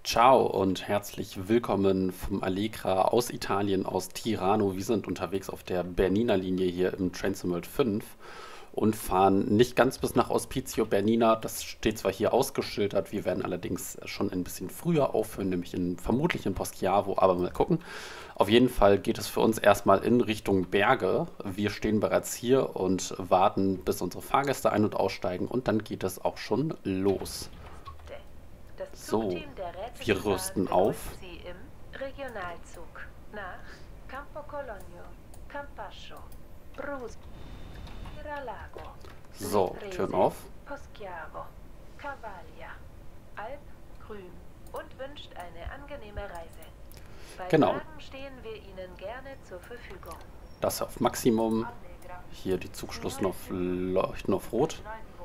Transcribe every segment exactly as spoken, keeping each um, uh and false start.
Ciao und herzlich willkommen vom Allegra aus Italien, aus Tirano. Wir sind unterwegs auf der Bernina Linie hier im Train Sim World fünf und fahren nicht ganz bis nach Ospizio Bernina. Das steht zwar hier ausgeschildert, wir werden allerdings schon ein bisschen früher aufhören, nämlich in, vermutlich in Poschiavo, aber mal gucken. Auf jeden Fall geht es für uns erstmal in Richtung Berge. Wir stehen bereits hier und warten, bis unsere Fahrgäste ein- und aussteigen und dann geht es auch schon los. Das So, Zugteam der wir Rätselbahn rüsten begrüßt auf. Sie im Regionalzug nach Campo Cologno, Campascio, Brus, Miralago, So, Librese, Türen auf. Poschiavo, Cavaglia, Alp, Grün und wünscht eine angenehme Reise. Bei Genau, Fragen stehen wir Ihnen gerne zur Verfügung. das auf Maximum. Hier die Zugschlüsse auf, leuchten auf Rot.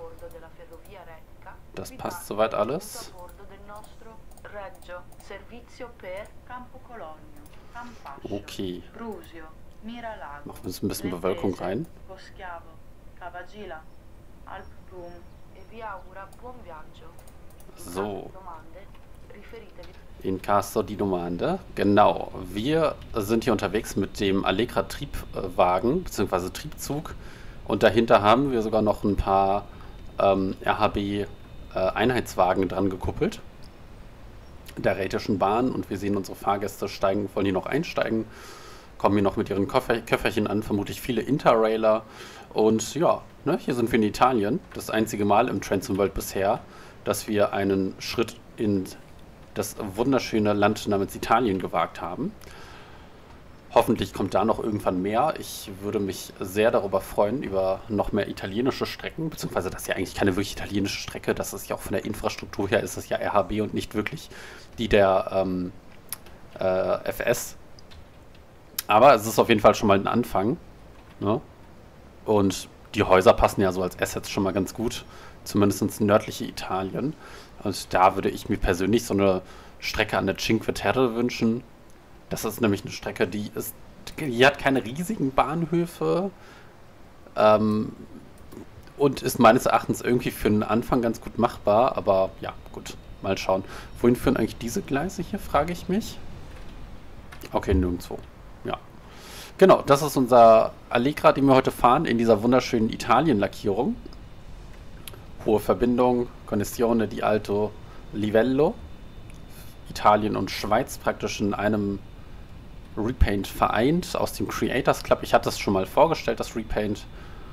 Das passt soweit alles. Reggio, servizio per Campo Cologno, Campascio, Okay, Brusio, Miralago, machen wir uns ein bisschen Bewölkung rein. Poschiavo, Cavagila, Alp Brun e vi augura buon viaggio. In So, caso di domande, riferitevi. in caso di domande. Genau, wir sind hier unterwegs mit dem Allegra Triebwagen bzw. Triebzug und dahinter haben wir sogar noch ein paar ähm, R H B äh, Einheitswagen dran gekuppelt der Rhätischen Bahn und wir sehen unsere Fahrgäste steigen, wollen hier noch einsteigen, kommen hier noch mit ihren Koffer, Köfferchen an, vermutlich viele Interrailer und ja, ne, hier sind wir in Italien, das einzige Mal im Train Sim World bisher, dass wir einen Schritt in das wunderschöne Land namens Italien gewagt haben. Hoffentlich kommt da noch irgendwann mehr. Ich würde mich sehr darüber freuen, über noch mehr italienische Strecken, beziehungsweise das ist ja eigentlich keine wirklich italienische Strecke, das ist ja auch von der Infrastruktur her, ist es ja R H B und nicht wirklich die der ähm, äh, F S. Aber es ist auf jeden Fall schon mal ein Anfang. Ne? Und die Häuser passen ja so als Assets schon mal ganz gut, zumindest ins nördliche Italien. Und da würde ich mir persönlich so eine Strecke an der Cinque Terre wünschen. Das ist nämlich eine Strecke, die ist, die hat keine riesigen Bahnhöfe ähm, und ist meines Erachtens irgendwie für den Anfang ganz gut machbar. Aber ja, gut, mal schauen. Wohin führen eigentlich diese Gleise hier, frage ich mich. Okay, nirgendwo. Ja. Genau, das ist unser Allegra, den wir heute fahren, in dieser wunderschönen Italien-Lackierung. Hohe Verbindung, Connessione di alto livello. Italien und Schweiz praktisch in einem Repaint vereint aus dem Creators Club. Ich hatte das schon mal vorgestellt, das Repaint.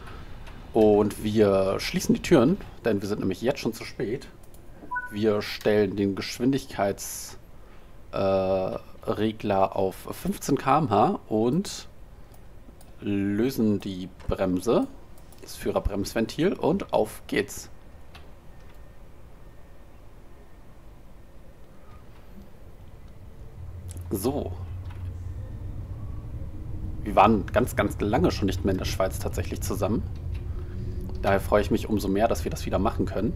Und wir schließen die Türen, denn wir sind nämlich jetzt schon zu spät. Wir stellen den Geschwindigkeitsregler äh, auf fünfzehn Kilometer pro Stunde und lösen die Bremse, das Führerbremsventil und auf geht's. So. Wir waren ganz, ganz lange schon nicht mehr in der Schweiz tatsächlich zusammen. Daher freue ich mich umso mehr, dass wir das wieder machen können.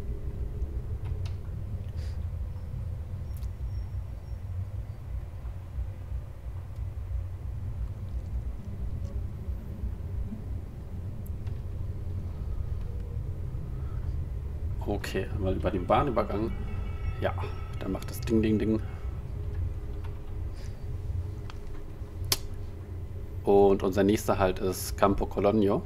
Okay, mal über den Bahnübergang. Ja, dann macht das Ding, Ding, Ding. Und unser nächster Halt ist Campo Cologno.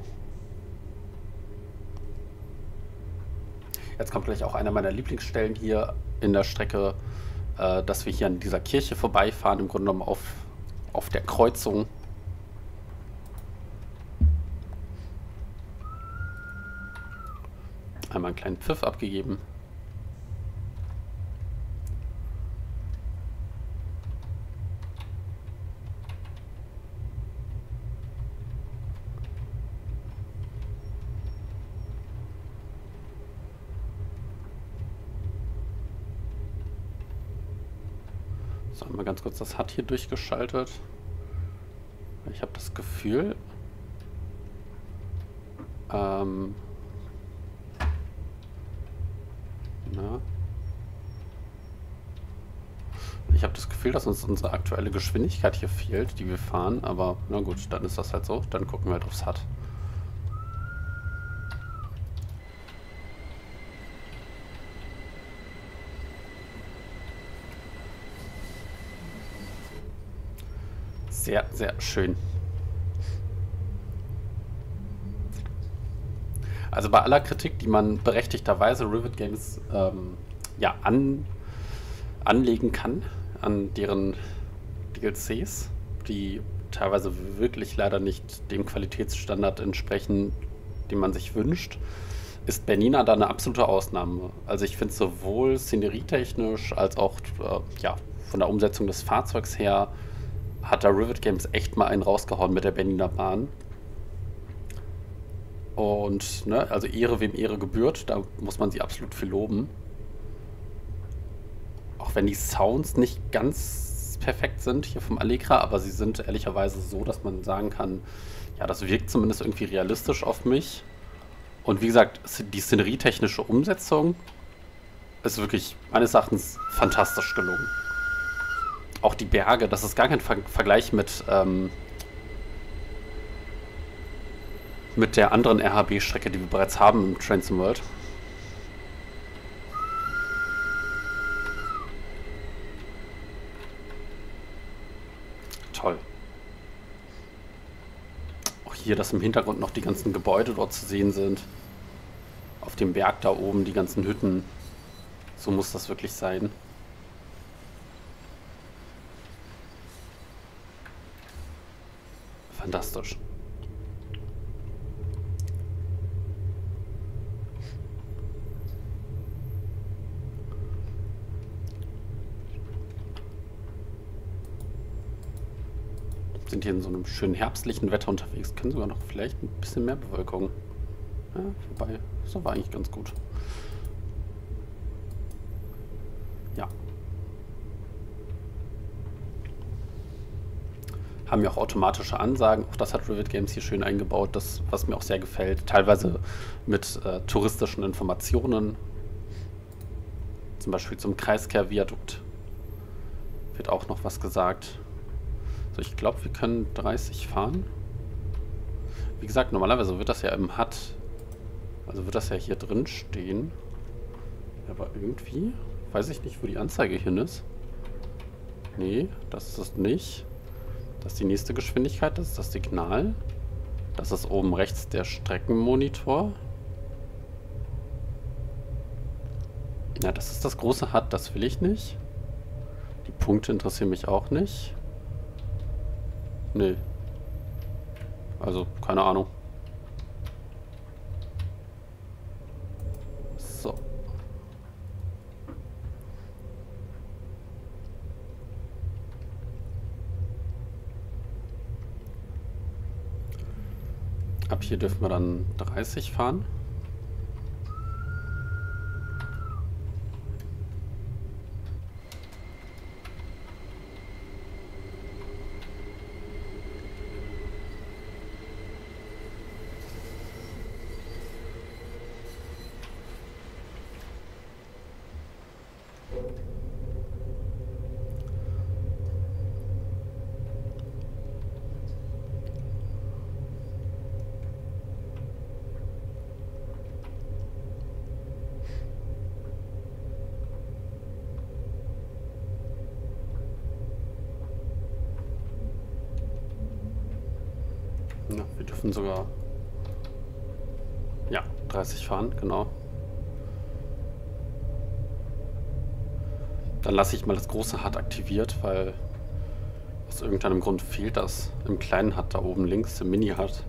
Jetzt kommt gleich auch einer meiner Lieblingsstellen hier in der Strecke, äh, dass wir hier an dieser Kirche vorbeifahren, im Grunde genommen auf, auf der Kreuzung. Einmal einen kleinen Pfiff abgegeben. So, mal ganz kurz das H U D hier durchgeschaltet. Ich habe das Gefühl, ähm, na, ich habe das Gefühl, dass uns unsere aktuelle Geschwindigkeit hier fehlt, die wir fahren, aber na gut, dann ist das halt so. Dann gucken wir halt aufs H U D. Sehr, sehr schön. Also bei aller Kritik, die man berechtigterweise Rivet Games ähm, ja, an, anlegen kann, an deren D L Cs, die teilweise wirklich leider nicht dem Qualitätsstandard entsprechen, den man sich wünscht, ist Bernina da eine absolute Ausnahme. Also ich finde sowohl szenerietechnisch als auch äh, ja, von der Umsetzung des Fahrzeugs her hat da Rivet Games echt mal einen rausgehauen mit der Bernina Bahn. Und, ne, also Ehre wem Ehre gebührt, da muss man sie absolut für loben. Auch wenn die Sounds nicht ganz perfekt sind hier vom Allegra, aber sie sind ehrlicherweise so, dass man sagen kann, ja, das wirkt zumindest irgendwie realistisch auf mich. Und wie gesagt, die szenerietechnische Umsetzung ist wirklich meines Erachtens fantastisch gelungen. Auch die Berge, das ist gar kein Ver Vergleich mit, ähm, mit der anderen R H B-Strecke, die wir bereits haben im Trains in World. Toll. Auch hier, dass im Hintergrund noch die ganzen Gebäude dort zu sehen sind. Auf dem Berg da oben, die ganzen Hütten. So muss das wirklich sein. Fantastisch. Sind hier in so einem schönen herbstlichen Wetter unterwegs. Können sogar noch vielleicht ein bisschen mehr Bewölkung. Ja, wobei, so war eigentlich ganz gut. Ja. Haben ja auch automatische Ansagen. Auch das hat Rivet Games hier schön eingebaut, das, was mir auch sehr gefällt. Teilweise mit äh, touristischen Informationen. Zum Beispiel zum Kreiskehr-Viadukt wird auch noch was gesagt. So, ich glaube, wir können dreißig fahren. Wie gesagt, normalerweise wird das ja im H U D, also wird das ja hier drin stehen. Aber irgendwie weiß ich nicht, wo die Anzeige hin ist. Nee, das ist es nicht. Das ist die nächste Geschwindigkeit, das ist das Signal. Das ist oben rechts der Streckenmonitor. Ja, das ist das große H U D, das will ich nicht. Die Punkte interessieren mich auch nicht. Nee. Also, keine Ahnung. So. Ab hier dürfen wir dann dreißig fahren. Ja, wir dürfen sogar ja, dreißig fahren, genau. Dann lasse ich mal das große H U D aktiviert, weil aus irgendeinem Grund fehlt das im kleinen H U D da oben links, im Mini-H U D.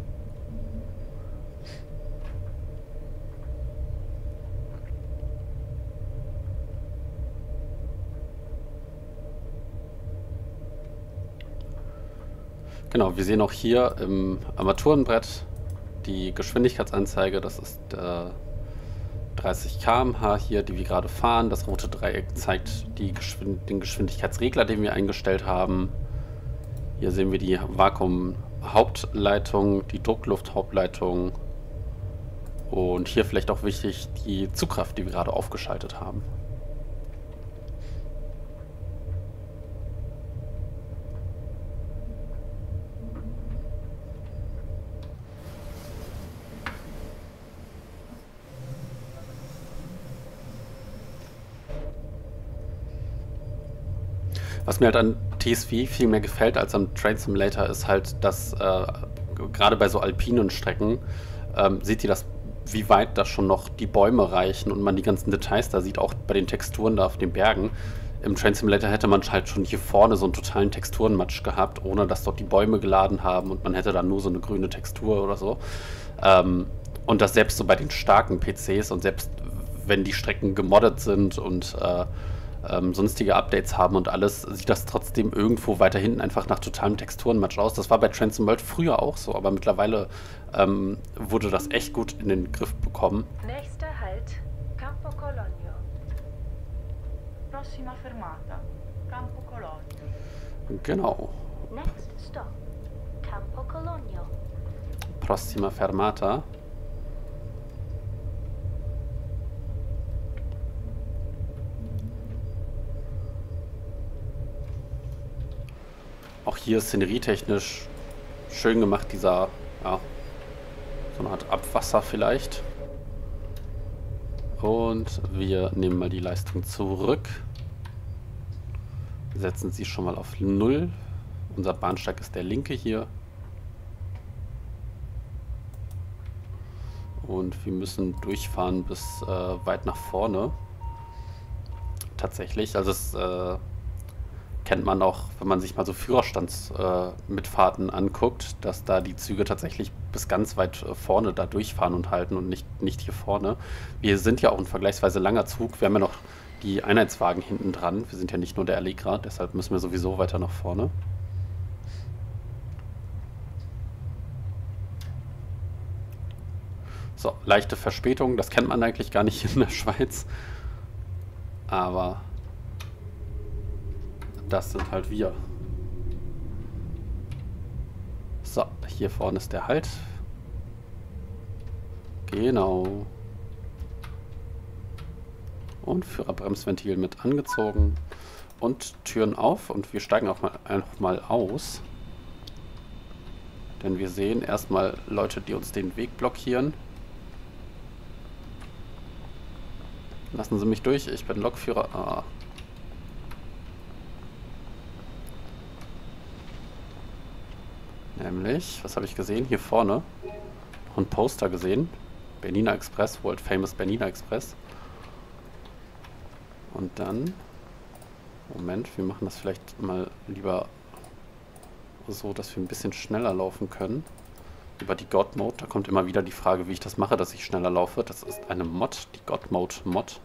Genau, wir sehen auch hier im Armaturenbrett die Geschwindigkeitsanzeige. Das ist äh, dreißig Kilometer pro Stunde hier, die wir gerade fahren. Das rote Dreieck zeigt die Geschwind den Geschwindigkeitsregler, den wir eingestellt haben. Hier sehen wir die Vakuum-Hauptleitung, die Druckluft-Hauptleitung und hier vielleicht auch wichtig die Zugkraft, die wir gerade aufgeschaltet haben. Was mir halt an T S V viel mehr gefällt als am Train Simulator ist halt, dass äh, gerade bei so alpinen Strecken ähm, seht ihr das, wie weit da schon noch die Bäume reichen und man die ganzen Details da sieht, auch bei den Texturen da auf den Bergen. Im Train Simulator hätte man halt schon hier vorne so einen totalen Texturenmatsch gehabt, ohne dass dort die Bäume geladen haben und man hätte dann nur so eine grüne Textur oder so. Ähm, und das selbst so bei den starken P Cs und selbst wenn die Strecken gemoddet sind und äh, ähm, sonstige Updates haben und alles, sieht das trotzdem irgendwo weiter hinten einfach nach totalem Texturenmatsch aus. Das war bei Train Sim World früher auch so, aber mittlerweile ähm, wurde das echt gut in den Griff bekommen. Nächster Halt, Campo Cologno. Prossima fermata, Campo Cologno. Genau. Next stop, Campo Cologno. Prossima fermata. Auch hier szenerietechnisch schön gemacht, dieser, ja, so eine Art Abwasser vielleicht. Und wir nehmen mal die Leistung zurück. Setzen sie schon mal auf null. Unser Bahnsteig ist der linke hier. Und wir müssen durchfahren bis äh, weit nach vorne. Tatsächlich, also es äh, kennt man auch, wenn man sich mal so Führerstandsmitfahrten äh, anguckt, dass da die Züge tatsächlich bis ganz weit äh, vorne da durchfahren und halten und nicht, nicht hier vorne. Wir sind ja auch ein vergleichsweise langer Zug. Wir haben ja noch die Einheitswagen hinten dran. Wir sind ja nicht nur der Allegra, deshalb müssen wir sowieso weiter nach vorne. So, leichte Verspätung. Das kennt man eigentlich gar nicht in der Schweiz. Aber das sind halt wir. So, hier vorne ist der Halt. Genau. Und Führerbremsventil mit angezogen. Und Türen auf. Und wir steigen auch mal, einfach mal aus. Denn wir sehen erstmal Leute, die uns den Weg blockieren. Lassen Sie mich durch, ich bin Lokführer. Ah. Nämlich, was habe ich gesehen? Hier vorne. Noch ein Poster gesehen. Bernina Express, World Famous Bernina Express. Und dann... Moment, wir machen das vielleicht mal lieber so, dass wir ein bisschen schneller laufen können. Über die God Mode. Da kommt immer wieder die Frage, wie ich das mache, dass ich schneller laufe. Das ist eine Mod, die God Mode Mod.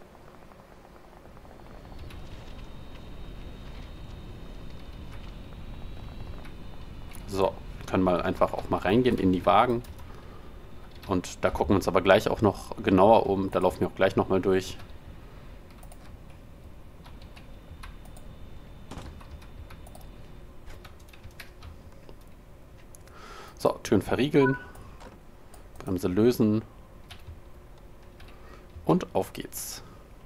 So, wir können mal einfach auch mal reingehen in die Wagen. Und da gucken wir uns aber gleich auch noch genauer um. Da laufen wir auch gleich nochmal durch. So, Türen verriegeln. Bremse lösen. Und auf geht's.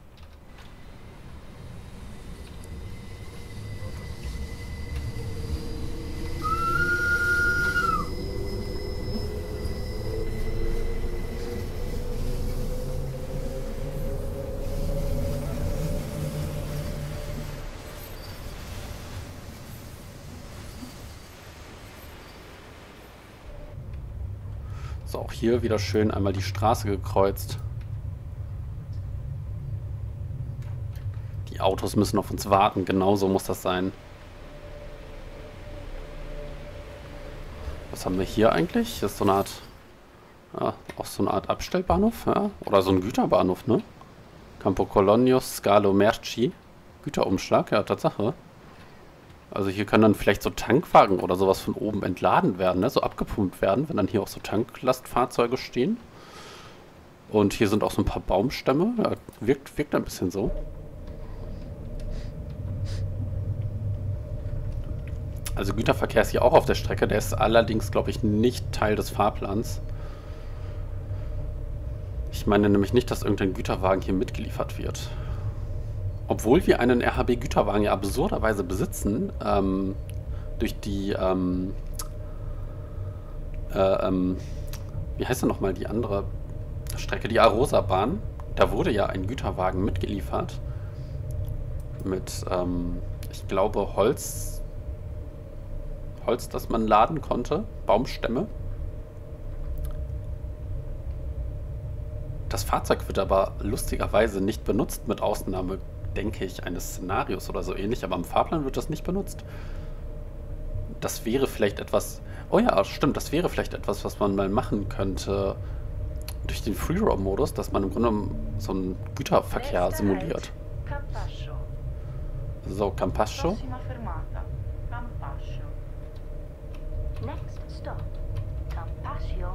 So, auch hier wieder schön einmal die Straße gekreuzt. Die Autos müssen auf uns warten, genauso muss das sein. Was haben wir hier eigentlich? Das ist so eine Art, ja, auch so eine Art Abstellbahnhof, ja? Oder so ein Güterbahnhof, ne? Campo Cologno Scalo Merci. Güterumschlag, ja, Tatsache. Also hier können dann vielleicht so Tankwagen oder sowas von oben entladen werden, ne? So abgepumpt werden, wenn dann hier auch so Tanklastfahrzeuge stehen. Und hier sind auch so ein paar Baumstämme. Ja, wirkt, wirkt ein bisschen so. Also Güterverkehr ist hier auch auf der Strecke. Der ist allerdings, glaube ich, nicht Teil des Fahrplans. Ich meine nämlich nicht, dass irgendein Güterwagen hier mitgeliefert wird. Obwohl wir einen R H B-Güterwagen ja absurderweise besitzen, ähm, durch die, ähm, äh, ähm, wie heißt denn nochmal die andere Strecke, die Arosa-Bahn, da wurde ja ein Güterwagen mitgeliefert. mit, ähm, ich glaube, Holz, Holz, das man laden konnte, Baumstämme. Das Fahrzeug wird aber lustigerweise nicht benutzt, mit Ausnahme, denke ich, eines Szenarios oder so ähnlich, aber im Fahrplan wird das nicht benutzt. Das wäre vielleicht etwas, oh ja, stimmt, das wäre vielleicht etwas, was man mal machen könnte durch den Free-Roam-Modus, dass man im Grunde so einen Güterverkehr simuliert. Campascio. So, Campascio. Prossima fermata, Campascio. Next stop, Campascio.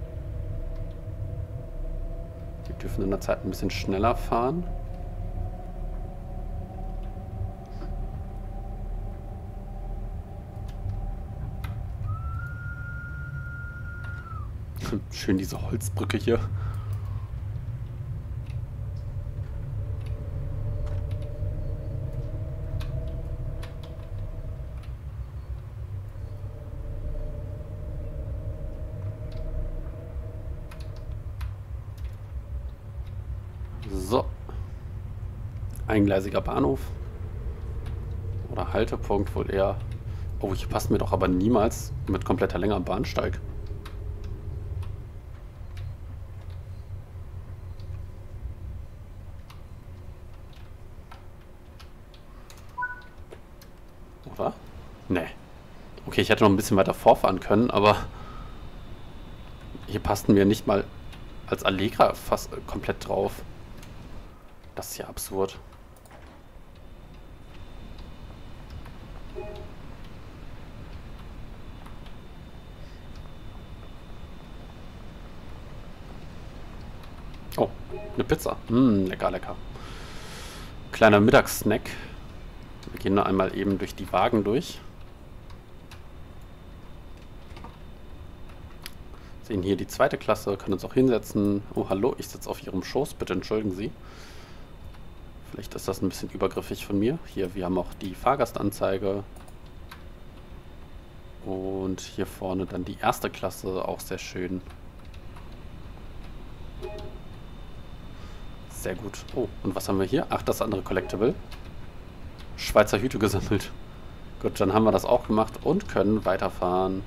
Wir dürfen in der Zeit ein bisschen schneller fahren. Schön diese Holzbrücke hier. So. Eingleisiger Bahnhof. Oder Haltepunkt wohl eher. Oh, hier passt mir doch aber niemals mit kompletter Länge am Bahnsteig. Oder? Nee. Okay, ich hätte noch ein bisschen weiter vorfahren können, aber hier passten wir nicht mal als Allegra fast komplett drauf. Das ist ja absurd. Oh, eine Pizza. Hm, lecker, lecker. Kleiner Mittagssnack. Wir gehen noch einmal eben durch die Wagen durch. Sehen hier die zweite Klasse, können uns auch hinsetzen. Oh, hallo, ich sitze auf Ihrem Schoß, bitte entschuldigen Sie. Vielleicht ist das ein bisschen übergriffig von mir. Hier, wir haben auch die Fahrgastanzeige. Und hier vorne dann die erste Klasse, auch sehr schön. Sehr gut. Oh, und was haben wir hier? Ach, das andere Collectible. Schweizer Hüte gesammelt. Gut, dann haben wir das auch gemacht und können weiterfahren.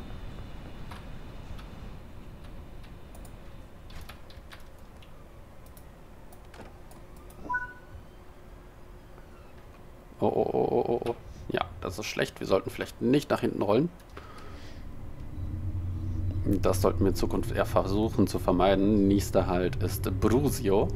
Oh, oh, oh, oh, oh, oh. Ja, das ist schlecht. Wir sollten vielleicht nicht nach hinten rollen. Das sollten wir in Zukunft eher versuchen zu vermeiden. Nächster Halt ist Brusio.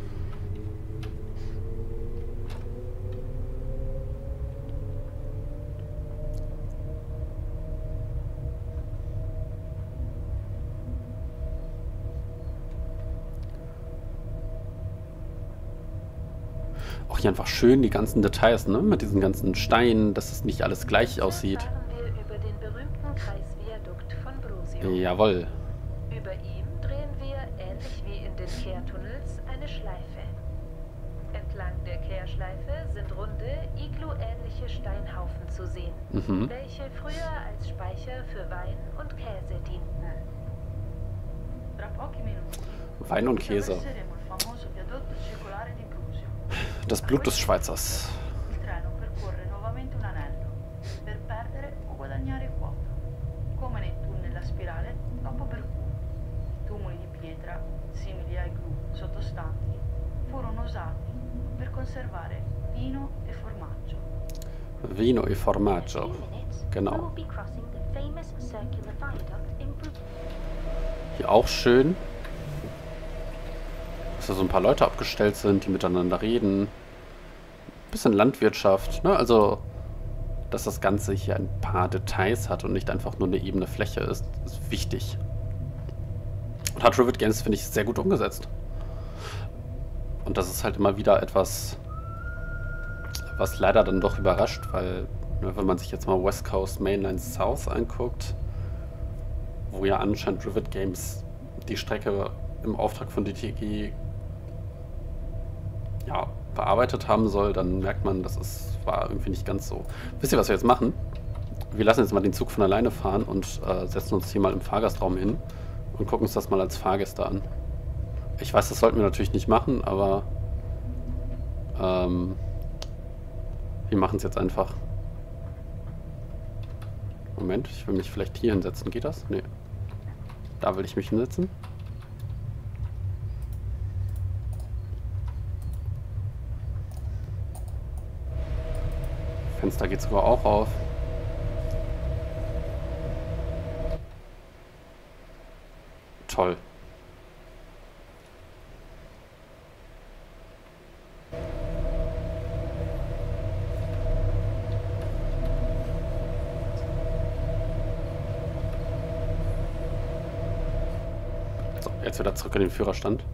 Auch hier einfach schön die ganzen Details, ne? Mit diesen ganzen Steinen, dass es nicht alles gleich aussieht. Dann fahren wir über den berühmten Kreisviadukt von Brusio. Jawohl. Über ihm drehen wir, ähnlich wie in den Kehrtunnels, eine Schleife. Entlang der Kehrschleife sind runde, iglu-ähnliche Steinhaufen zu sehen, Mhm. welche früher als Speicher für Wein und Käse dienten. Tra pochi minuti Wein und Käse. attraverseremo il famoso viadotto circolare di Brusio. Das Blut des Schweizers. Il treno percorre nuovamente un anello per perdere o guadagnare quota, come nei tunnel a spirale dopo Percuno. I tumuli di pietra, simili ai gru sottostanti, furono usati per conservare vino e formaggio. Vino e In a Formaggio. few minutes, Genau. we will be crossing the famous circular viaduct in Brusio. Hier auch schön. Dass da so ein paar Leute abgestellt sind, die miteinander reden. Bisschen Landwirtschaft, ne? Also, dass das Ganze hier ein paar Details hat und nicht einfach nur eine ebene Fläche ist, ist wichtig. Und hat Rivet Games, finde ich, sehr gut umgesetzt. Und das ist halt immer wieder etwas, was leider dann doch überrascht, weil, ne, wenn man sich jetzt mal West Coast Mainline South anguckt, wo ja anscheinend Rivet Games die Strecke im Auftrag von D T G ja, bearbeitet haben soll, dann merkt man, das ist, war irgendwie nicht ganz so. Wisst ihr, was wir jetzt machen? Wir lassen jetzt mal den Zug von alleine fahren und äh, setzen uns hier mal im Fahrgastraum hin und gucken uns das mal als Fahrgäste an. Ich weiß, das sollten wir natürlich nicht machen, aber ähm, Wir machen es jetzt einfach. Moment, ich will mich vielleicht hier hinsetzen. Geht das? Nee. Da will ich mich hinsetzen. Fenster geht sogar auch auf. Toll. So, jetzt wieder zurück in den Führerstand.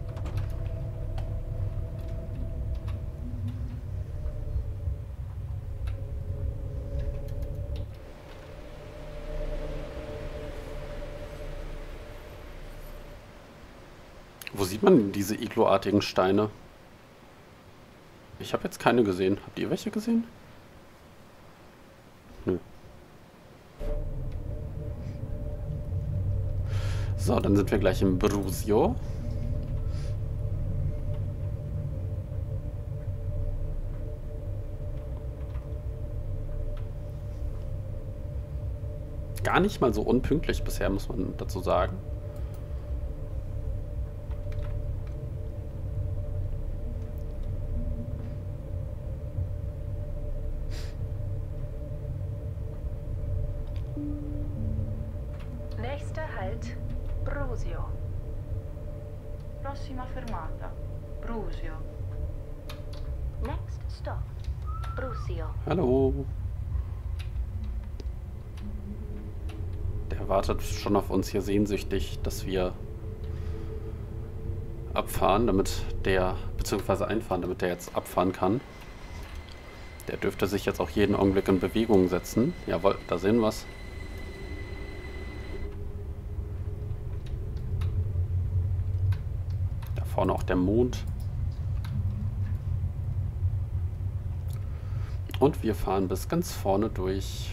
Wo sieht man diese igloartigen Steine? Ich habe jetzt keine gesehen. Habt ihr welche gesehen? Nö. So, dann sind wir gleich im Brusio. Gar nicht mal so unpünktlich bisher, muss man dazu sagen. Nächster Halt, Brusio. Prossima fermata, Brusio. Next stop, Brusio. Hallo. Der wartet schon auf uns hier sehnsüchtig, dass wir abfahren, damit der, beziehungsweise einfahren, damit der jetzt abfahren kann. Der dürfte sich jetzt auch jeden Augenblick in Bewegung setzen. Jawohl, da sehen wir es. Da vorne auch der Mond. Und wir fahren bis ganz vorne durch.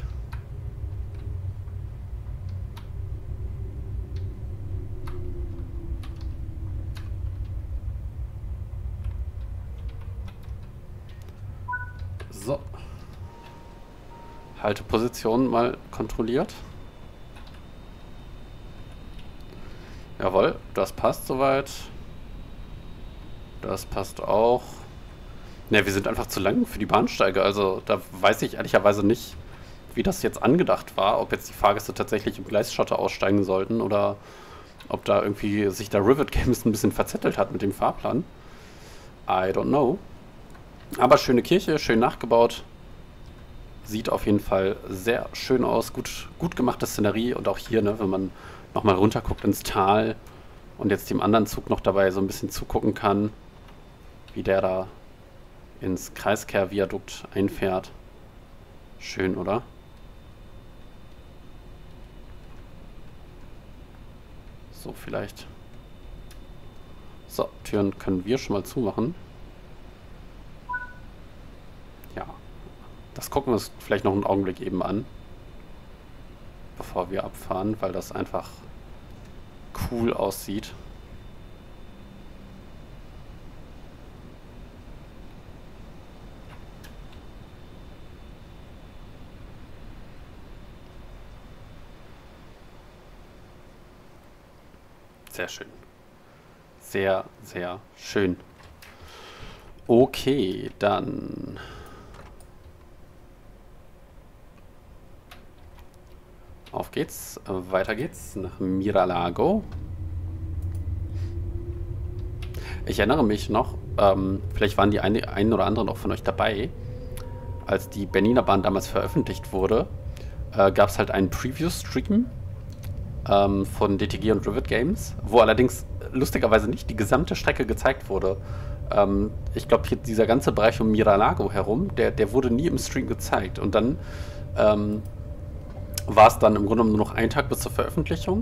So. Halteposition mal kontrolliert. Jawohl, das passt soweit. Das passt auch. Ne, wir sind einfach zu lang für die Bahnsteige. Also da weiß ich ehrlicherweise nicht, wie das jetzt angedacht war. Ob jetzt die Fahrgäste tatsächlich im Gleisschotter aussteigen sollten oder ob da irgendwie sich der Rivet Games ein bisschen verzettelt hat mit dem Fahrplan. I don't know. Aber schöne Kirche, schön nachgebaut. Sieht auf jeden Fall sehr schön aus. Gut, gut gemachte Szenerie. Und auch hier, ne, wenn man nochmal runter guckt ins Tal und jetzt dem anderen Zug noch dabei so ein bisschen zugucken kann, wie der da ins Kreiskehrviadukt einfährt. Schön, oder? So, vielleicht. So, Türen können wir schon mal zumachen. Ja. Das gucken wir uns vielleicht noch einen Augenblick eben an, bevor wir abfahren, weil das einfach cool aussieht. Sehr schön. Sehr, sehr schön. Okay, dann auf geht's. Weiter geht's nach Miralago. Ich erinnere mich noch, ähm, vielleicht waren die eine, einen oder anderen auch von euch dabei, als die Bernina Bahn damals veröffentlicht wurde, äh, gab es halt einen Preview-Stream ähm, von D T G und Rivet Games, wo allerdings lustigerweise nicht die gesamte Strecke gezeigt wurde. Ähm, ich glaube, hier dieser ganze Bereich um Miralago herum, der, der wurde nie im Stream gezeigt. Und dann ähm, war es dann im Grunde genommen nur noch ein Tag bis zur Veröffentlichung.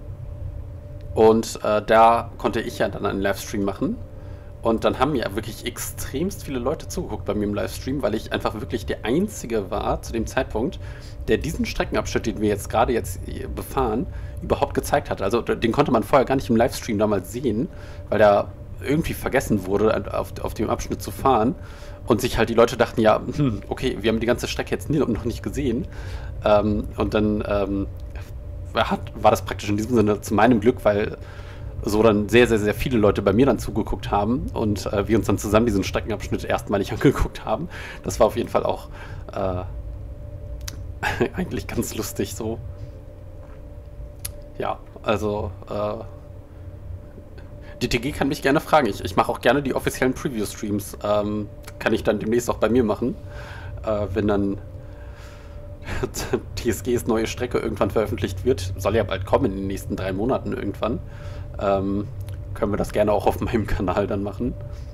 Und äh, da konnte ich ja dann einen Livestream machen. Und dann haben ja wirklich extremst viele Leute zugeguckt bei mir im Livestream, weil ich einfach wirklich der Einzige war zu dem Zeitpunkt, der diesen Streckenabschnitt, den wir jetzt gerade jetzt befahren, überhaupt gezeigt hat. Also den konnte man vorher gar nicht im Livestream damals sehen, weil der irgendwie vergessen wurde, auf, auf dem Abschnitt zu fahren. Und sich halt die Leute dachten, ja, hm, okay, wir haben die ganze Strecke jetzt nie, noch nicht gesehen. Ähm, und dann ähm, hat, war das praktisch in diesem Sinne zu meinem Glück, weil so dann sehr, sehr, sehr viele Leute bei mir dann zugeguckt haben und äh, wir uns dann zusammen diesen Streckenabschnitt erstmalig angeguckt haben. Das war auf jeden Fall auch äh, eigentlich ganz lustig so. Ja, also äh, D T G kann mich gerne fragen. Ich, ich mache auch gerne die offiziellen Preview-Streams. Ähm, kann ich dann demnächst auch bei mir machen, äh, wenn dann T S Gs neue Strecke irgendwann veröffentlicht wird. Soll ja bald kommen, in den nächsten drei Monaten irgendwann. Ähm, können wir das gerne auch auf meinem Kanal dann machen.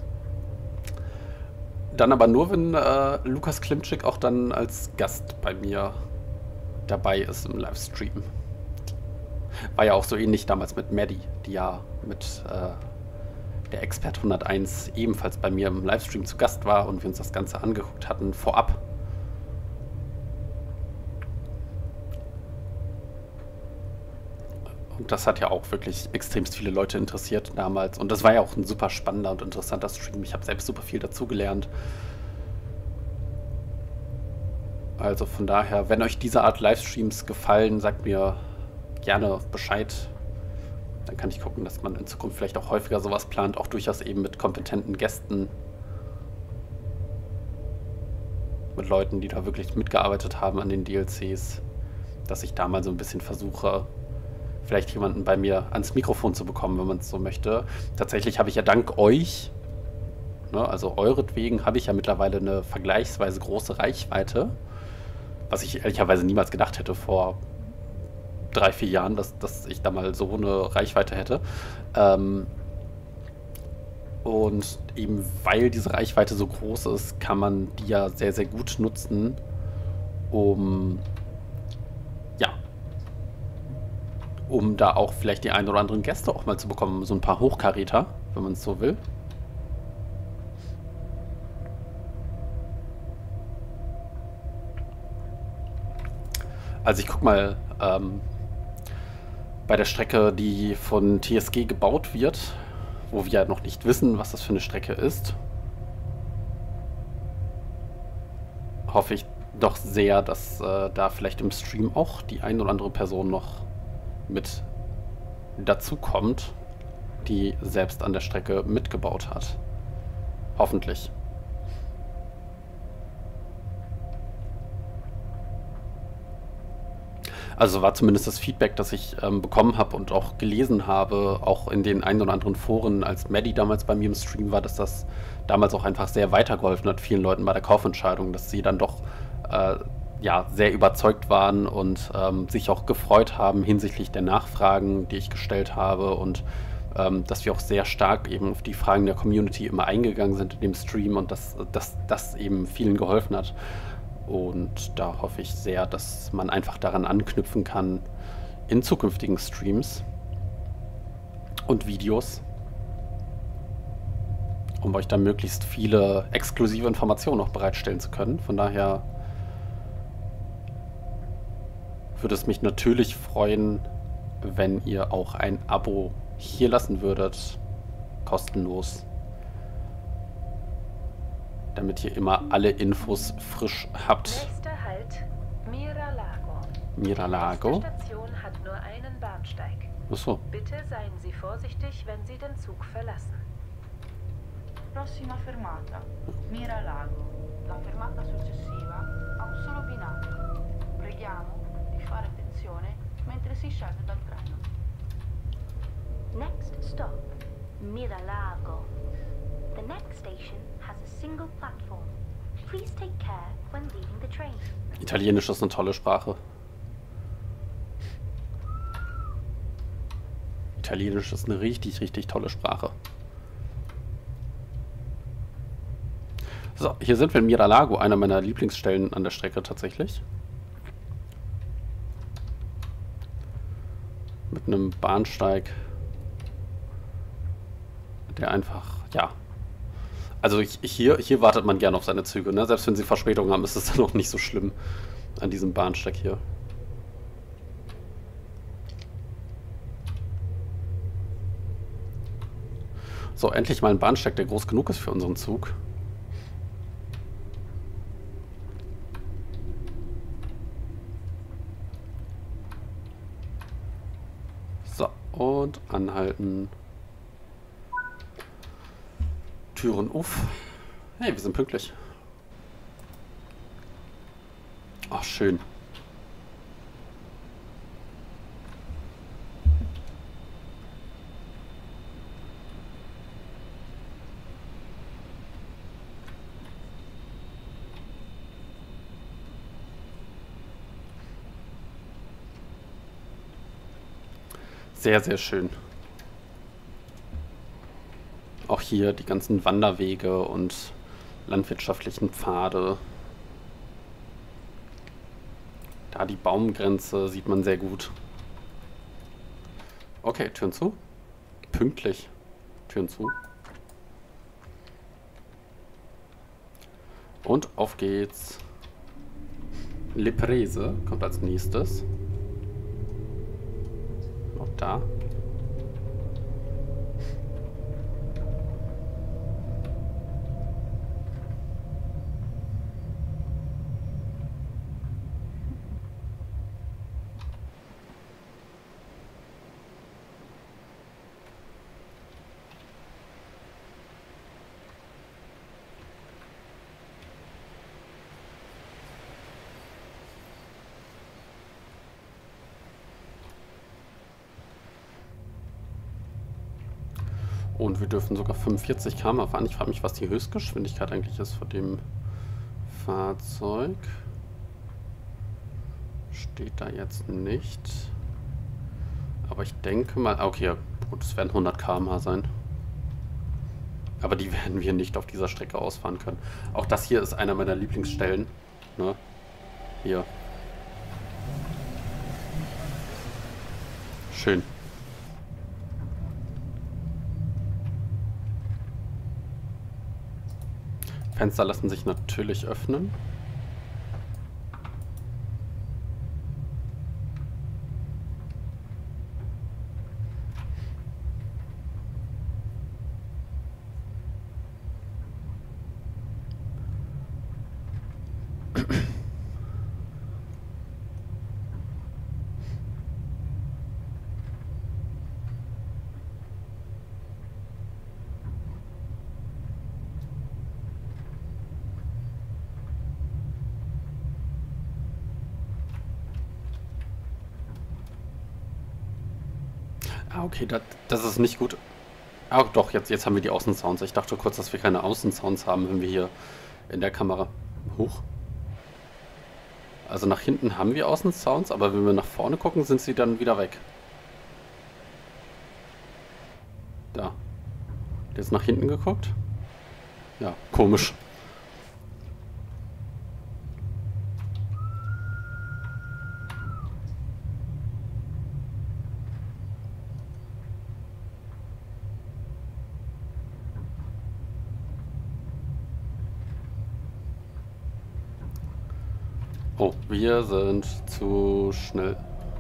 Dann aber nur, wenn äh, Lukas Klimczyk auch dann als Gast bei mir dabei ist im Livestream. War ja auch so ähnlich damals mit Maddie, die ja mit äh, der Expert hunderteins ebenfalls bei mir im Livestream zu Gast war und wir uns das Ganze angeguckt hatten vorab. Und das hat ja auch wirklich extremst viele Leute interessiert damals. Und das war ja auch ein super spannender und interessanter Stream. Ich habe selbst super viel dazugelernt. Also von daher, wenn euch diese Art Livestreams gefallen, sagt mir gerne Bescheid. Dann kann ich gucken, dass man in Zukunft vielleicht auch häufiger sowas plant. Auch durchaus eben mit kompetenten Gästen. Mit Leuten, die da wirklich mitgearbeitet haben an den D L Cs. Dass ich da mal so ein bisschen versuche, vielleicht jemanden bei mir ans Mikrofon zu bekommen, wenn man es so möchte. Tatsächlich habe ich ja dank euch, ne, also euretwegen, habe ich ja mittlerweile eine vergleichsweise große Reichweite, was ich ehrlicherweise niemals gedacht hätte vor drei, vier Jahren, dass, dass ich da mal so eine Reichweite hätte. Ähm, und eben weil diese Reichweite so groß ist, kann man die ja sehr, sehr gut nutzen, um ja, um da auch vielleicht die ein oder anderen Gäste auch mal zu bekommen, so ein paar Hochkaräter, wenn man es so will. Also ich guck mal, ähm, bei der Strecke, die von T S G gebaut wird, wo wir ja noch nicht wissen, was das für eine Strecke ist, hoffe ich doch sehr, dass äh, da vielleicht im Stream auch die ein oder andere Person noch mit dazu kommt, die selbst an der Strecke mitgebaut hat. Hoffentlich. Also war zumindest das Feedback, das ich ähm, bekommen habe und auch gelesen habe, auch in den ein oder anderen Foren, als Maddie damals bei mir im Stream war, dass das damals auch einfach sehr weitergeholfen hat, vielen Leuten bei der Kaufentscheidung, dass sie dann doch äh, ja, sehr überzeugt waren und ähm, sich auch gefreut haben hinsichtlich der Nachfragen, die ich gestellt habe und ähm, dass wir auch sehr stark eben auf die Fragen der Community immer eingegangen sind in dem Stream und dass das eben vielen geholfen hat. Und da hoffe ich sehr, dass man einfach daran anknüpfen kann in zukünftigen Streams und Videos, um euch dann möglichst viele exklusive Informationen noch bereitstellen zu können. Von daher würde es mich natürlich freuen, wenn ihr auch ein Abo hier lassen würdet, kostenlos, damit ihr immer alle Infos frisch habt. Nächster Halt, Miralago. Miralago? Die nächste Station hat nur einen Bahnsteig. Achso. Bitte seien Sie vorsichtig, wenn Sie den Zug verlassen. Prossima fermata, Miralago. La fermata successiva ha un solo binario. Preghiamo di fare attenzione mentre si scende dal treno. Next stop, Miralago. The next station has a single platform. Please take care when leaving the train. Italienisch ist eine tolle Sprache. Italienisch ist eine richtig, richtig tolle Sprache. So, hier sind wir in Miralago, einer meiner Lieblingsstellen an der Strecke tatsächlich. Mit einem Bahnsteig, der einfach, ja. Also ich, hier, hier wartet man gerne auf seine Züge, ne? Selbst wenn sie Verspätung haben, ist es dann auch nicht so schlimm an diesem Bahnsteig hier. So, endlich mal ein Bahnsteig, der groß genug ist für unseren Zug. So, und anhalten. Türen auf. Hey, wir sind pünktlich. Ach, schön. Sehr, sehr schön. Auch hier die ganzen Wanderwege und landwirtschaftlichen Pfade. Da die Baumgrenze sieht man sehr gut. Okay, Türen zu. Pünktlich. Türen zu. Und auf geht's. Le Prese kommt als nächstes. Noch da. Und wir dürfen sogar fünfundvierzig Kilometer pro Stunde fahren. Ich frage mich, was die Höchstgeschwindigkeit eigentlich ist von dem Fahrzeug. Steht da jetzt nicht. Aber ich denke mal... Okay, ja, gut, es werden hundert Kilometer pro Stunde sein. Aber die werden wir nicht auf dieser Strecke ausfahren können. Auch das hier ist einer meiner Lieblingsstellen. Ne? Hier. Schön. Fenster lassen sich natürlich öffnen. Ah, okay, das, das ist nicht gut. Ah, doch, jetzt, jetzt haben wir die Außensounds. Ich dachte kurz, dass wir keine Außensounds haben, wenn wir hier in der Kamera... Hoch. Also nach hinten haben wir Außensounds, aber wenn wir nach vorne gucken, sind sie dann wieder weg. Da. Jetzt nach hinten geguckt? Ja, komisch. Oh, wir sind zu schnell.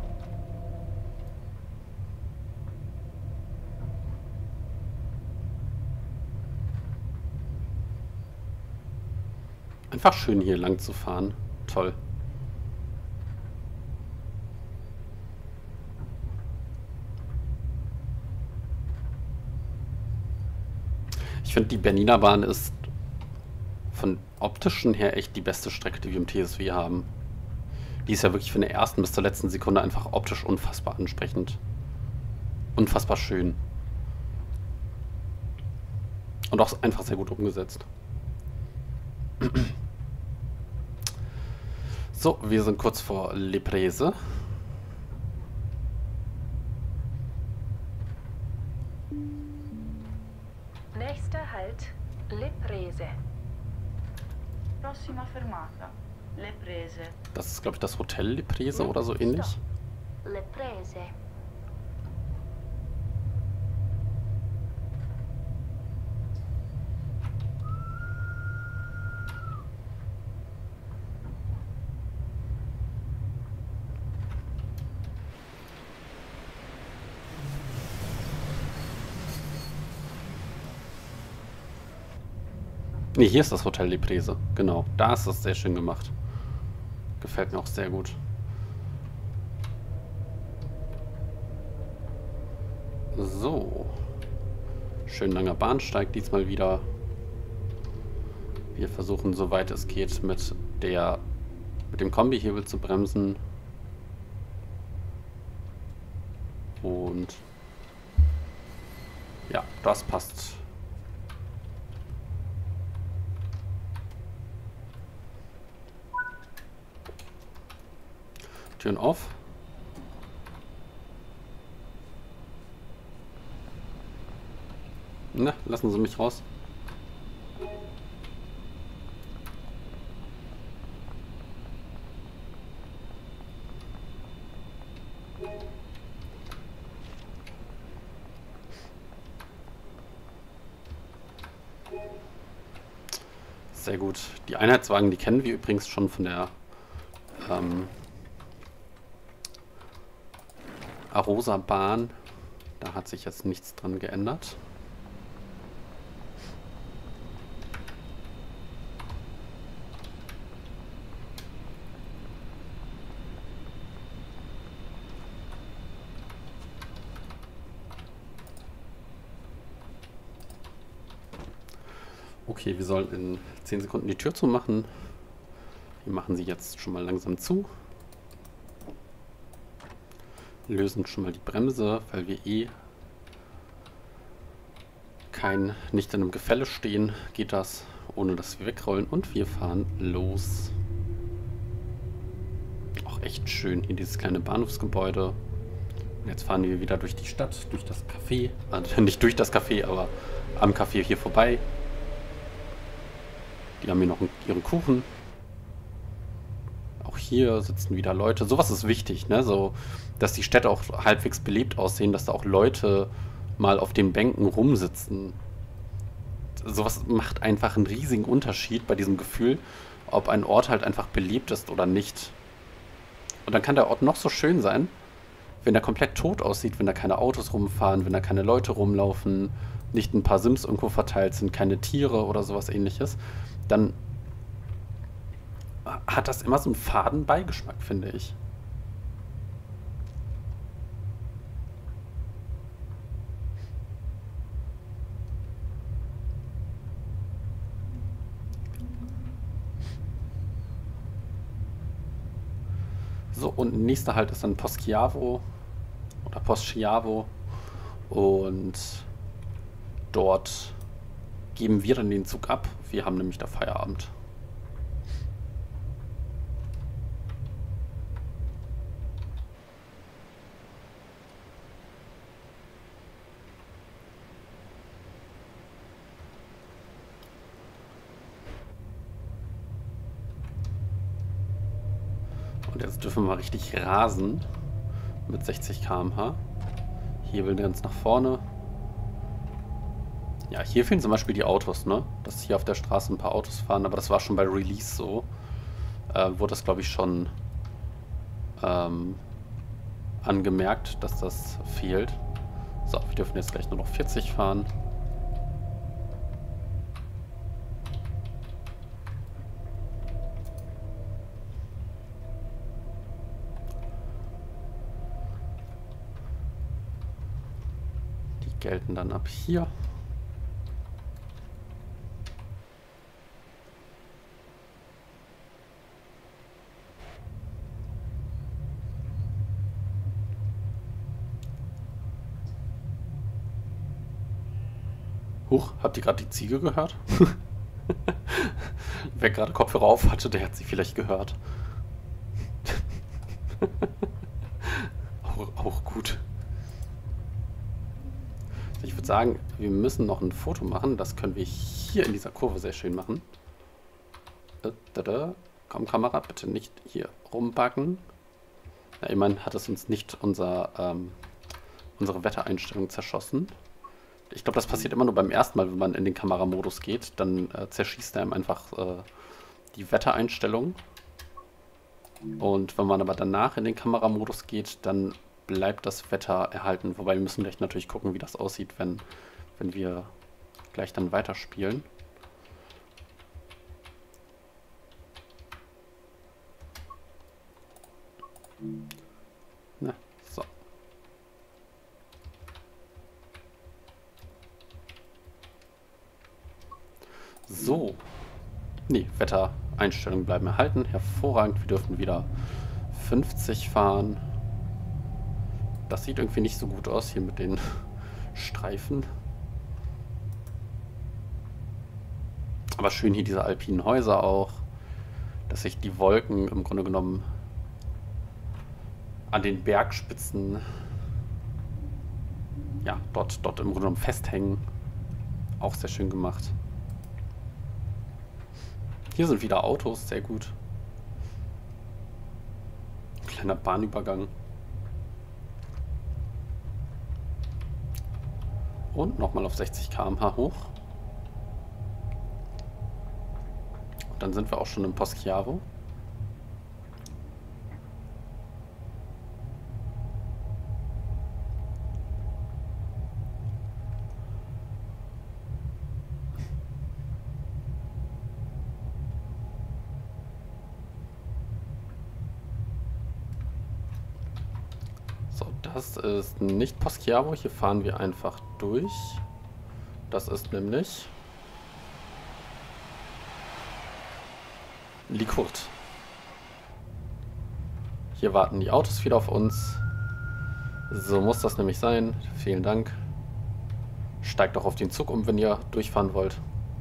Einfach schön hier lang zu fahren. Toll. Ich finde, die Bernina Bahn ist von optischen her echt die beste Strecke, die wir im T S W haben. Die ist ja wirklich von der ersten bis zur letzten Sekunde einfach optisch unfassbar ansprechend. Unfassbar schön. Und auch einfach sehr gut umgesetzt. So, wir sind kurz vor Le Prese. Nächster Halt, Le Prese. Prossima fermata, Le Prese. Das ist, glaube ich, das Hotel Le Prese oder so ähnlich. Le Prese. Ne, hier ist das Hotel Leprese. Genau, da ist das sehr schön gemacht. Gefällt mir auch sehr gut. So. Schön langer Bahnsteig diesmal wieder. Wir versuchen, soweit es geht, mit der mit dem Kombihebel zu bremsen. Und ja, das passt. Türen auf. Na, lassen Sie mich raus. Sehr gut. Die Einheitswagen, die kennen wir übrigens schon von der ähm, Arosa-Bahn. Da hat sich jetzt nichts dran geändert. Okay, wir sollen in zehn Sekunden die Tür zumachen. Wir machen sie jetzt schon mal langsam zu. Lösen schon mal die Bremse, weil wir eh kein, nicht in einem Gefälle stehen, geht das, ohne dass wir wegrollen. Und wir fahren los. Auch echt schön hier dieses kleine Bahnhofsgebäude. Und jetzt fahren wir wieder durch die Stadt, durch das Café. Also nicht durch das Café, aber am Café hier vorbei. Die haben hier noch ihren Kuchen. Auch hier sitzen wieder Leute. Sowas ist wichtig, ne? So, dass die Städte auch halbwegs belebt aussehen, dass da auch Leute mal auf den Bänken rumsitzen. Sowas macht einfach einen riesigen Unterschied bei diesem Gefühl, ob ein Ort halt einfach belebt ist oder nicht. Und dann kann der Ort noch so schön sein, wenn er komplett tot aussieht, wenn da keine Autos rumfahren, wenn da keine Leute rumlaufen, nicht ein paar Sims irgendwo verteilt sind, keine Tiere oder sowas ähnliches, dann hat das immer so einen faden Beigeschmack, finde ich. So, und nächster Halt ist dann Poschiavo oder Poschiavo und dort geben wir dann den Zug ab. Wir haben nämlich da Feierabend. Und jetzt dürfen wir mal richtig rasen mit sechzig Kilometer pro Stunde. Hebeln ganz nach vorne. Ja, hier fehlen zum Beispiel die Autos, ne? Dass hier auf der Straße ein paar Autos fahren, aber das war schon bei Release so. Äh, wurde das, glaube ich, schon ähm, angemerkt, dass das fehlt. So, wir dürfen jetzt gleich nur noch vierzig fahren. Die gelten dann ab hier. Huch, habt ihr gerade die Ziege gehört? Wer gerade Kopfhörer auf hatte, der hat sie vielleicht gehört. auch, auch gut. Ich würde sagen, wir müssen noch ein Foto machen. Das können wir hier in dieser Kurve sehr schön machen. Komm, Kamera, bitte nicht hier rumbacken. Ja, immerhin hat es uns nicht unser, ähm, unsere Wettereinstellung zerschossen. Ich glaube, das passiert immer nur beim ersten Mal, wenn man in den Kameramodus geht. Dann äh, zerschießt er ihm einfach äh, die Wettereinstellung. Und wenn man aber danach in den Kameramodus geht, dann bleibt das Wetter erhalten. Wobei wir müssen gleich natürlich gucken, wie das aussieht, wenn, wenn wir gleich dann weiterspielen. Na, so. So. Nee, Wettereinstellungen bleiben erhalten. Hervorragend. Wir dürfen wieder fünfzig fahren. Das sieht irgendwie nicht so gut aus hier mit den Streifen. Aber schön hier diese alpinen Häuser auch. Dass sich die Wolken im Grunde genommen an den Bergspitzen ja, dort, dort im Grunde genommen festhängen. Auch sehr schön gemacht. Hier sind wieder Autos, sehr gut. Kleiner Bahnübergang. Und nochmal auf sechzig Kilometer pro Stunde hoch. Und dann sind wir auch schon im Poschiavo. Das ist nicht Poschiavo, hier fahren wir einfach durch. Das ist nämlich Licourt. Hier warten die Autos wieder auf uns. So muss das nämlich sein. Vielen Dank. Steigt doch auf den Zug um, wenn ihr durchfahren wollt.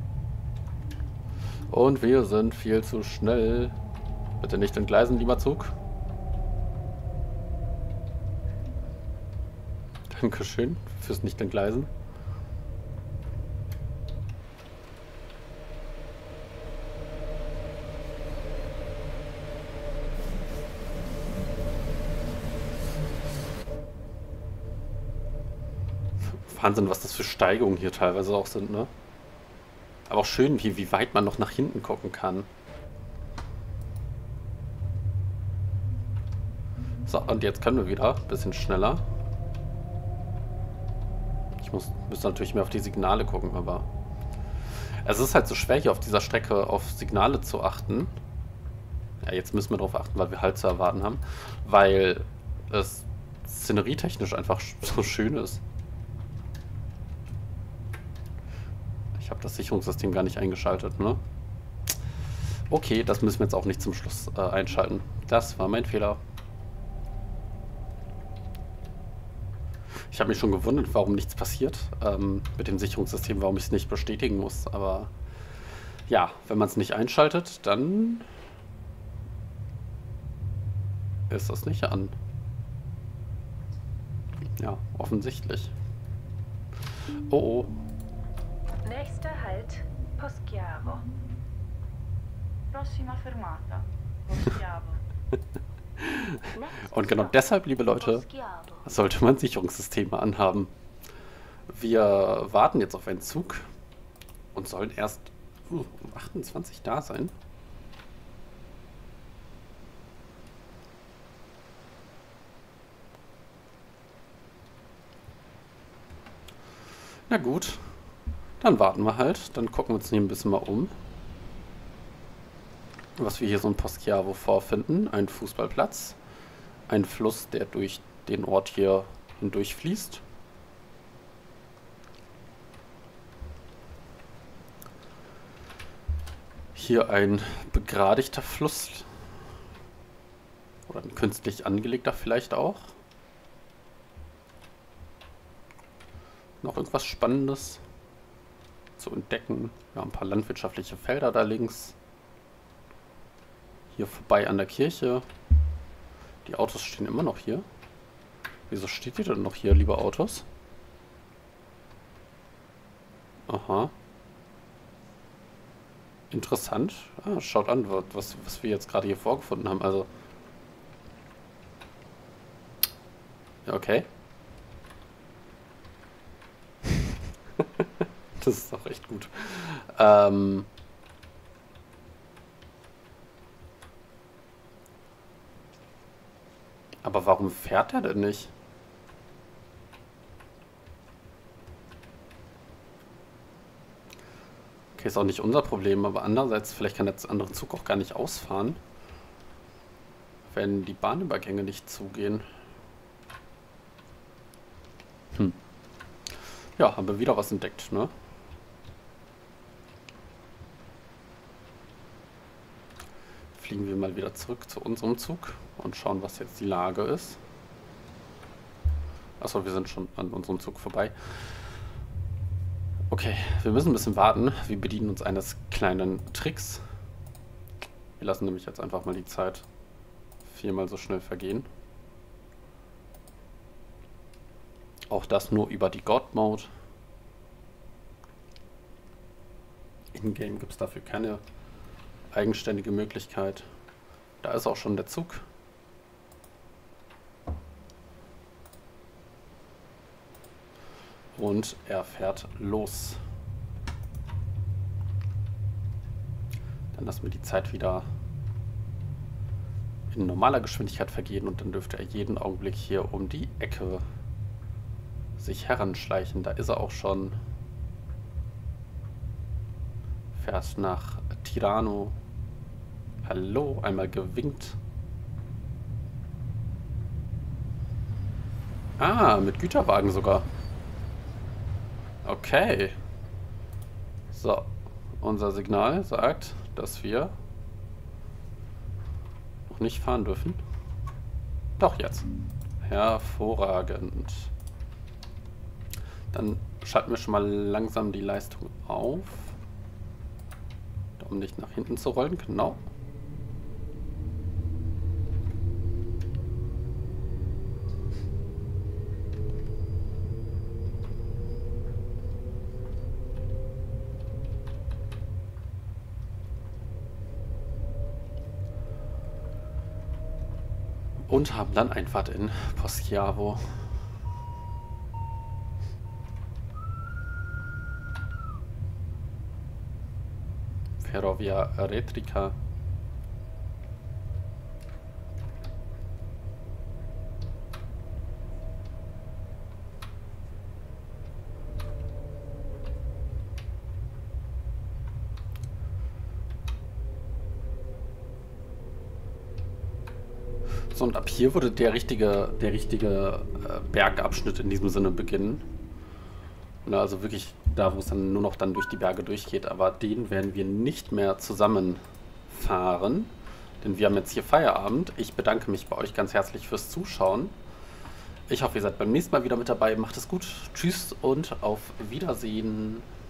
Und wir sind viel zu schnell. Bitte nicht entgleisen, lieber Zug. Dankeschön fürs Nicht-Entgleisen. Wahnsinn, was das für Steigungen hier teilweise auch sind, ne? Aber auch schön, wie, wie weit man noch nach hinten gucken kann. So, und jetzt können wir wieder ein bisschen schneller. Ich muss, müsste natürlich mehr auf die Signale gucken, aber es ist halt so schwer, hier auf dieser Strecke auf Signale zu achten. Ja, jetzt müssen wir darauf achten, weil wir Halt zu erwarten haben, weil es szenerietechnisch einfach so schön ist. Ich habe das Sicherungssystem gar nicht eingeschaltet, ne? Okay, das müssen wir jetzt auch nicht zum Schluss äh, einschalten. Das war mein Fehler. Ich habe mich schon gewundert, warum nichts passiert ähm, mit dem Sicherungssystem, warum ich es nicht bestätigen muss. Aber ja, wenn man es nicht einschaltet, dann ist das nicht an. Ja, offensichtlich. Oh oh. Nächster Halt, Poschiavo. Prossima fermata, Poschiavo. Und genau deshalb, liebe Leute, sollte man Sicherungssysteme anhaben. Wir warten jetzt auf einen Zug und sollen erst uh, um achtundzwanzig da sein. Na gut, dann warten wir halt. Dann gucken wir uns hier ein bisschen mal um, was wir hier so in Poschiavo vorfinden. Ein Fußballplatz, ein Fluss, der durch den Ort hier hindurch fließt. Hier ein begradigter Fluss. Oder ein künstlich angelegter vielleicht auch. Noch irgendwas Spannendes zu entdecken. Ja, ein paar landwirtschaftliche Felder da links. Hier vorbei an der Kirche. Die Autos stehen immer noch hier. Wieso steht ihr denn noch hier, liebe Autos? Aha. Interessant. Ah, schaut an, was, was wir jetzt gerade hier vorgefunden haben. Also. Ja, okay. Das ist doch echt gut. Ähm. Aber warum fährt er denn nicht? Okay, ist auch nicht unser Problem, aber andererseits, vielleicht kann der andere Zug auch gar nicht ausfahren. wenn die Bahnübergänge nicht zugehen. Hm. Ja, haben wir wieder was entdeckt, ne? Fliegen wir mal wieder zurück zu unserem Zug und schauen, was jetzt die Lage ist. Achso, wir sind schon an unserem Zug vorbei. Okay, wir müssen ein bisschen warten. Wir bedienen uns eines kleinen Tricks. Wir lassen nämlich jetzt einfach mal die Zeit viermal so schnell vergehen. Auch das nur über die God-Mode. In-game gibt es dafür keine eigenständige Möglichkeit. Da ist auch schon der Zug. Und er fährt los. Dann lassen wir die Zeit wieder in normaler Geschwindigkeit vergehen und dann dürfte er jeden Augenblick hier um die Ecke sich heranschleichen. Da ist er auch schon. Fährt nach Tirano. Hallo, einmal gewinkt. Ah, mit Güterwagen sogar. Okay. So, unser Signal sagt, dass wir noch nicht fahren dürfen. Doch, jetzt. Hervorragend. Dann schalten wir schon mal langsam die Leistung auf. Um nicht nach hinten zu rollen, genau. Und haben dann Einfahrt in Poschiavo. Ferrovia Retrica. So, und ab hier würde der richtige, der richtige äh, Bergabschnitt in diesem Sinne beginnen. Na, also wirklich da, wo es dann nur noch dann durch die Berge durchgeht. Aber den werden wir nicht mehr zusammen fahren. Denn wir haben jetzt hier Feierabend. Ich bedanke mich bei euch ganz herzlich fürs Zuschauen. Ich hoffe, ihr seid beim nächsten Mal wieder mit dabei. Macht es gut. Tschüss und auf Wiedersehen.